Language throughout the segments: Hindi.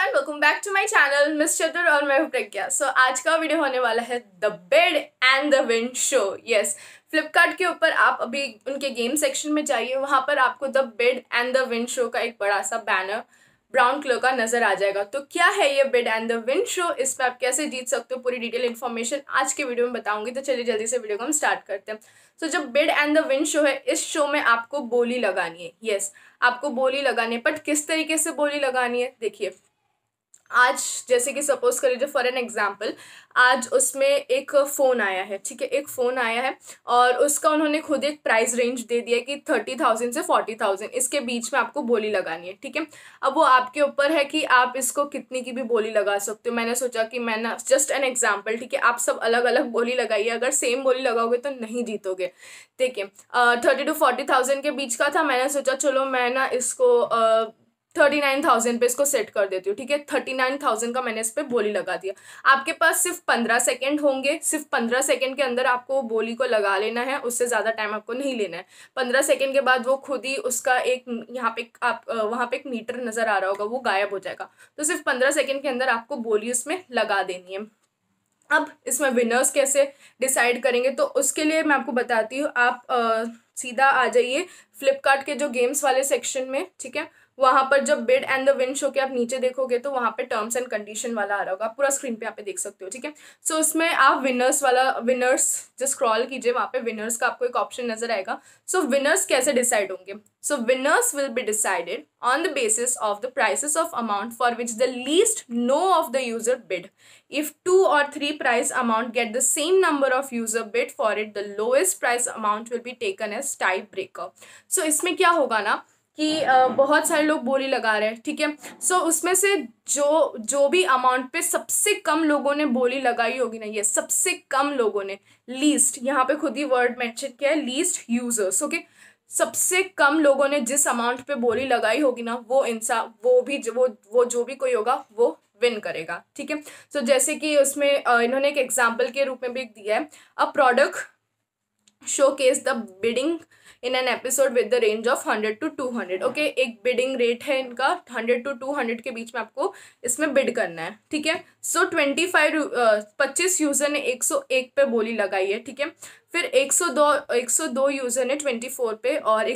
Everyone, welcome back to my channel miss Chatur और मैं हूं प्रज्ञा। आज का वीडियो होने वाला है the bed and the wind show. Yes, Flipkart के ऊपर आप अभी उनके गेम सेक्शन में जाइए, वहां पर आपको the bed and the wind show का एक बड़ा सा बैनर ब्राउन कलर का नजर आ जाएगा। तो क्या है ये bed and the wind show, इसमें आप कैसे जीत सकते हो, पूरी डिटेल इन्फॉर्मेशन आज के वीडियो में बताऊंगी। तो चलिए जल्दी से वीडियो को हम स्टार्ट करते हैं। तो जब bed and the wind show है, इस शो में आपको बोली लगानी है। यस, आपको बोली लगानी है, बट किस तरीके से बोली लगानी है देखिए। आज जैसे कि सपोज कर लीजिए फॉर एन एग्जाम्पल, आज उसमें एक फ़ोन आया है, ठीक है, एक फ़ोन आया है और उसका उन्होंने खुद एक प्राइस रेंज दे दिया कि 30,000 से 40,000 इसके बीच में आपको बोली लगानी है। ठीक है, अब वो आपके ऊपर है कि आप इसको कितनी की भी बोली लगा सकते हो। मैंने सोचा कि मैं ना जस्ट एन एग्जाम्पल, ठीक है, आप सब अलग अलग बोली लगाइए, अगर सेम बोली लगाओगे तो नहीं जीतोगे। देखिए 30 to 40,000 के बीच का था, मैंने सोचा चलो मैं ना इसको 39,000 पे इसको सेट कर देती हूँ। ठीक है, 39,000 का मैंने इस पर बोली लगा दिया। आपके पास सिर्फ 15 सेकेंड होंगे, सिर्फ 15 सेकेंड के अंदर आपको बोली को लगा लेना है, उससे ज़्यादा टाइम आपको नहीं लेना है। 15 सेकेंड के बाद वो खुद ही उसका एक यहाँ पे आप वहाँ पे एक मीटर नज़र आ रहा होगा, वो गायब हो जाएगा। तो सिर्फ 15 सेकेंड के अंदर आपको बोली उसमें लगा देनी है। अब इसमें विनर्स कैसे डिसाइड करेंगे, तो उसके लिए मैं आपको बताती हूँ। आप सीधा आ जाइए फ्लिपकार्ट के जो गेम्स वाले सेक्शन में, ठीक है, वहाँ पर जब bed and the wind show के आप नीचे देखोगे तो वहाँ पे टर्म्स एंड कंडीशन वाला आ रहा होगा, पूरा स्क्रीन पे यहाँ पे देख सकते हो। ठीक है, सो उसमें आप विनर्स जो स्क्रॉल कीजिए, वहाँ पे विनर्स का आपको एक ऑप्शन नजर आएगा। सो विनर्स कैसे डिसाइड होंगे? So winners will be decided on the basis of the prices of amount for which the least no of the user bid. If 2 or 3 price amount get the same number of user bid for it, the lowest price amount will be taken as tie breaker. So इसमें क्या होगा ना कि बहुत सारे लोग बोली लगा रहे हैं, ठीक है। सो उसमें से जो भी अमाउंट पे सबसे कम लोगों ने बोली लगाई होगी ना, ये सबसे कम लोगों ने, लीस्ट, यहाँ पे खुद ही वर्ड मेंशन किया है, लीस्ट यूजर्स, ओके। सबसे कम लोगों ने जिस अमाउंट पे बोली लगाई होगी ना, वो इंसान वो जो भी कोई होगा वो विन करेगा। ठीक है, सो जैसे कि उसमें इन्होंने एक एग्जाम्पल के रूप में भी दिया है, a product showcase the bidding in an episode with the range of 100 to 200। Okay, एक बिडिंग रेट है इनका 100 to 200 के बीच में आपको इसमें बिड करना है। ठीक है, सो 25 यूजर ने 101 पे बोली लगाई है। ठीक है, फिर 102 यूजर ने 24 पे और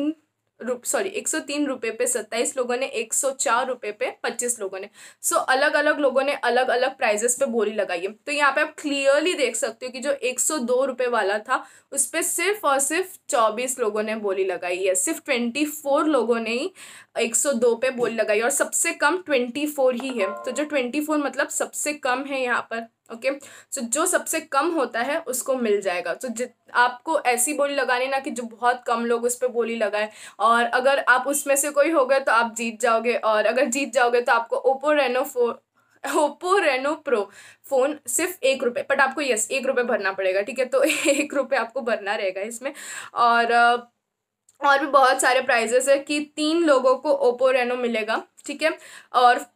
103 रुपये पे 27 लोगों ने, 104 रुपये पे 25 लोगों ने। सो अलग अलग लोगों ने अलग अलग प्राइजेस पे बोली लगाई है। तो यहाँ पे आप क्लियरली देख सकते हो कि जो 102 रुपये वाला था उस पर सिर्फ और सिर्फ 24 लोगों ने बोली लगाई है, सिर्फ 24 लोगों ने ही 102 पे बोली लगाई और सबसे कम 24 ही है। तो जो 24 मतलब सबसे कम है यहाँ पर, ओके। सो जो सबसे कम होता है उसको मिल जाएगा। तो आपको ऐसी बोली लगानी ना कि जो बहुत कम लोग उस पर बोली लगाए, और अगर आप उसमें से कोई हो गए तो आप जीत जाओगे, और अगर जीत जाओगे तो आपको ओप्पो रेनो प्रो फोन सिर्फ 1 रुपये, बट आपको 1 रुपये भरना पड़ेगा। ठीक है, तो 1 रुपये आपको भरना रहेगा इसमें। और भी बहुत सारे प्राइजेस है कि 3 लोगों को ओप्पो रेनो मिलेगा, ठीक है, और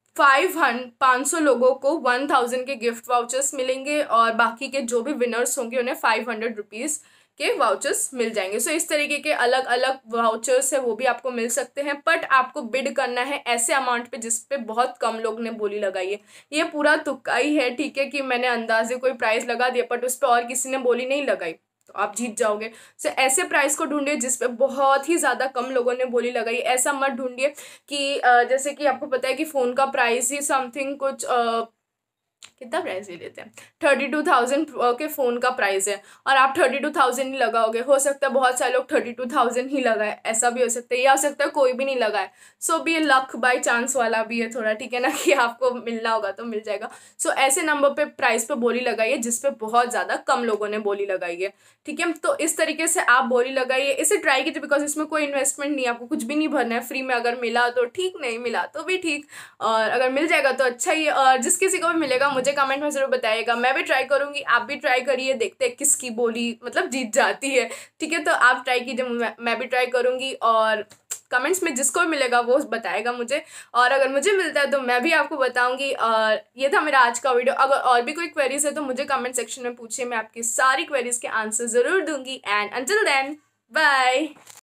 500 लोगों को 1000 के गिफ्ट वाउचर्स मिलेंगे, और बाकी के जो भी विनर्स होंगे उन्हें 500 रुपीज़ के वाउचर्स मिल जाएंगे। सो इस तरीके के अलग अलग वाउचर्स है, वो भी आपको मिल सकते हैं, बट आपको बिड करना है ऐसे अमाउंट पे जिस पे बहुत कम लोग ने बोली लगाई है। ये पूरा तुक्का ही है, ठीक है, कि मैंने अंदाजे कोई प्राइस लगा दिया बट उस पर और किसी ने बोली नहीं लगाई तो आप जीत जाओगे। सो ऐसे प्राइस को ढूंढिए जिसपे बहुत ही ज़्यादा कम लोगों ने बोली लगाई। ऐसा मत ढूंढिए कि जैसे कि आपको पता है कि फ़ोन का प्राइस ही समथिंग कुछ कितना प्राइस ही लेते हैं, 32,000 के फ़ोन का प्राइस है और आप 32,000 ही लगाओगे। हो सकता है बहुत सारे लोग 32,000 ही लगाए, ऐसा भी हो सकता है, या हो सकता है कोई भी नहीं लगाए। सो भी ये लक बाय चांस वाला भी है थोड़ा, ठीक है ना, कि आपको मिलना होगा तो मिल जाएगा। सो ऐसे नंबर पे प्राइस पे बोली लगाइए जिसपे बहुत ज़्यादा कम लोगों ने बोली लगाई है। ठीक है, तो इस तरीके से आप बोली लगाइए, इसे ट्राई कीजिए, बिकॉज इसमें कोई इन्वेस्टमेंट नहीं है, आपको कुछ भी नहीं भरना है, फ्री में। अगर मिला तो ठीक, नहीं मिला तो भी ठीक, और अगर मिल जाएगा तो अच्छा ही है। और जिस किसी को भी मिलेगा मुझे कमेंट में जरूर बताइएगा, मैं भी ट्राई करूंगी, आप भी ट्राई करिए, देखते हैं किसकी बोली मतलब जीत जाती है। ठीक है, तो आप ट्राई कीजिए, मैं भी ट्राई करूंगी, और कमेंट्स में जिसको भी मिलेगा वो बताएगा मुझे, और अगर मुझे मिलता है तो मैं भी आपको बताऊंगी। और ये था मेरा आज का वीडियो। अगर और भी कोई क्वेरीज है तो मुझे कमेंट सेक्शन में पूछिए, मैं आपकी सारी क्वेरीज के आंसर ज़रूर दूंगी। And until then, bye.